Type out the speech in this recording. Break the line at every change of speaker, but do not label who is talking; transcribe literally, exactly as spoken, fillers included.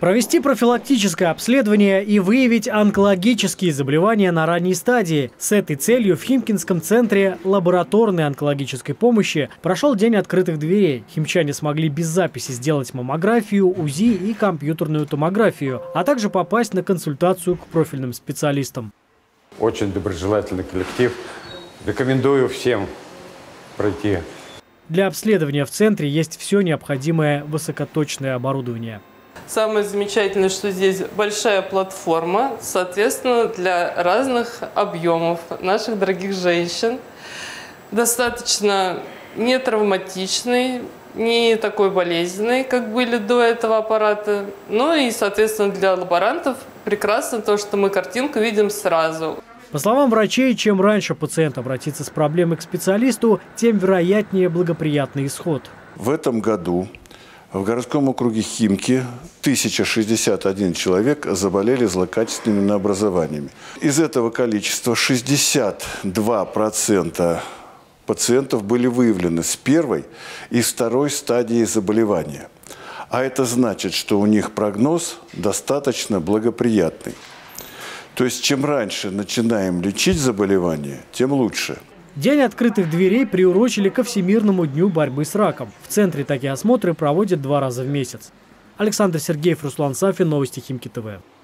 Провести профилактическое обследование и выявить онкологические заболевания на ранней стадии. С этой целью в Химкинском центре лабораторной онкологической помощи прошел день открытых дверей. Химчане смогли без записи сделать маммографию, УЗИ и компьютерную томографию, а также попасть на консультацию к профильным специалистам.
Очень доброжелательный коллектив. Рекомендую всем пройти. Для
обследования в центре есть все необходимое высокоточное оборудование.
Самое замечательное, что здесь большая платформа, соответственно, для разных объемов наших дорогих женщин. Достаточно не травматичный, не такой болезненный, как были до этого аппарата. Ну и, соответственно, для лаборантов прекрасно то, что мы картинку видим сразу.
По словам врачей, чем раньше пациент обратится с проблемой к специалисту, тем вероятнее благоприятный исход.
В этом году в городском округе Химки тысяча шестьдесят один человек заболели злокачественными новообразованиями. Из этого количества шестьдесят два процента пациентов были выявлены с первой и второй стадии заболевания. А это значит, что у них прогноз достаточно благоприятный. То есть, чем раньше начинаем лечить заболевание, тем лучше.
День открытых дверей приурочили ко Всемирному дню борьбы с раком. В центре такие осмотры проводят два раза в месяц. Александр Сергеев, Руслан Сафин, новости Химки ТВ.